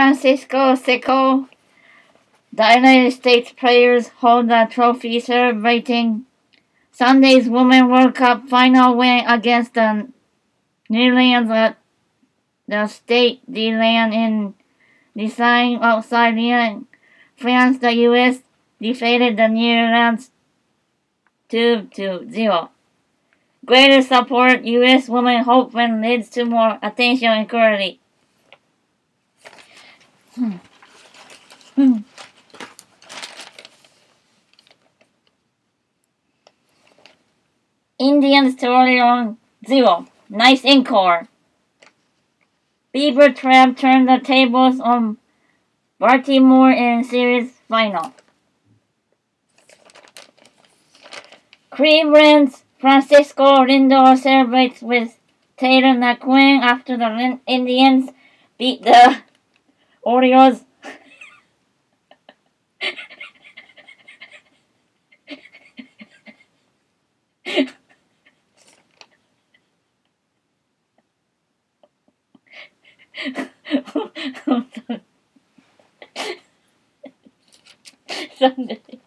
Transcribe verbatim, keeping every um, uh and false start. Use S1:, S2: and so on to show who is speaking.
S1: Francisco Seco. The United States players hold the trophy celebrating Sunday's Women's World Cup final win against the Netherlands at the Stade de Land in Design outside Lyon, France. The U S defeated the Netherlands two to zero. Greater support U S women hope when leads to more attention and equality. Hmm. Hmm. Indians totally on zero. Nice encore. Beaver Trap turned the tables on Baltimore in series final. Cleveland's Francisco Lindor celebrates with Taylor McQueen after the Indians beat the Orioles. Sunday.